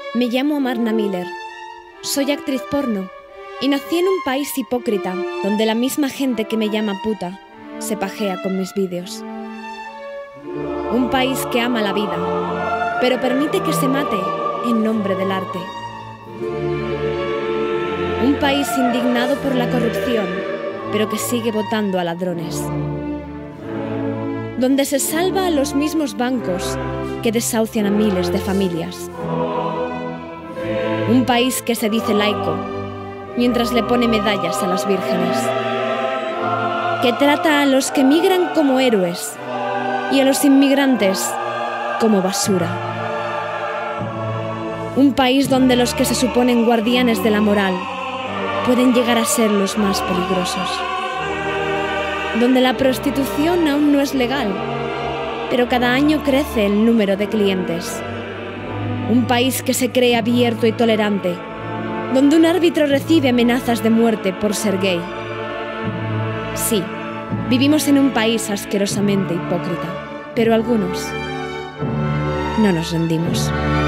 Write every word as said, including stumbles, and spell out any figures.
Me llamo Amarna Miller. Soy actriz porno y nací en un país hipócrita donde la misma gente que me llama puta se pajea con mis vídeos. Un país que ama la vida, pero permite que se mate en nombre del arte. Un país indignado por la corrupción, pero que sigue votando a ladrones. Donde se salva a los mismos bancos que desahucian a miles de familias. Un país que se dice laico, mientras le pone medallas a las vírgenes. Que trata a los que migran como héroes y a los inmigrantes como basura. Un país donde los que se suponen guardianes de la moral pueden llegar a ser los más peligrosos. Donde la prostitución aún no es legal, pero cada año crece el número de clientes. Un país que se cree abierto y tolerante, donde un árbitro recibe amenazas de muerte por ser gay. Sí, vivimos en un país asquerosamente hipócrita, pero algunos no nos rendimos.